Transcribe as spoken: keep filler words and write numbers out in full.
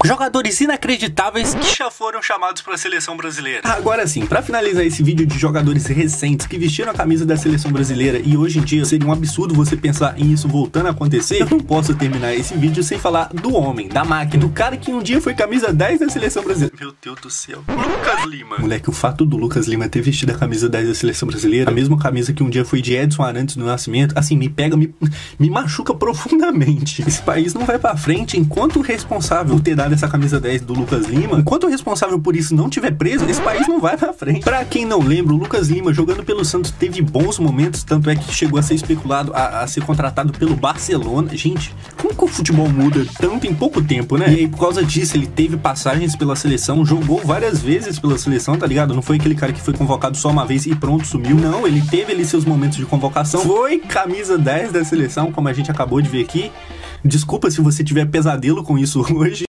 Jogadores inacreditáveis que já foram chamados para a seleção brasileira. Agora sim, para finalizar esse vídeo de jogadores recentes que vestiram a camisa da seleção brasileira e hoje em dia seria um absurdo você pensar em isso voltando a acontecer, eu não posso terminar esse vídeo sem falar do homem, da máquina, do cara que um dia foi camisa dez da seleção brasileira. Meu Deus do céu, Lucas Lima. Moleque, o fato do Lucas Lima ter vestido a camisa dez da seleção brasileira, a mesma camisa que um dia foi de Edson Arantes do Nascimento, assim, me pega, me, me machuca profundamente. Esse país não vai pra frente enquanto o responsável por ter dado essa camisa dez do Lucas Lima, enquanto o responsável por isso não tiver preso, esse país não vai pra frente. Pra quem não lembra, o Lucas Lima jogando pelo Santos teve bons momentos, tanto é que chegou a ser especulado a, a ser contratado pelo Barcelona. Gente, como que o futebol muda tanto em pouco tempo, né? E aí, por causa disso, ele teve passagens pela seleção, jogou várias vezes pela seleção, tá ligado? Não foi aquele cara que foi convocado só uma vez e pronto, sumiu. Não, ele teve ali seus momentos de convocação, foi camisa dez da seleção, como a gente acabou de ver aqui. Desculpa se você tiver pesadelo com isso hoje.